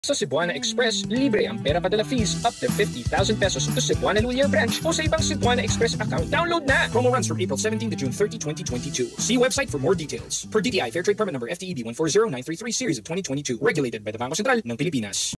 Sa Cebuana Express, libre ang pera padala fees up to 50,000 pesos to Cebuana Lhuillier branch o sa ibang Cebuana Express account. Download na! Promo runs from April 17 to June 30, 2022. See website for more details. Per DTI Fair Trade Permit Number FTEB 140933 Series of 2022. Regulated by the Bangko Sentral ng Pilipinas.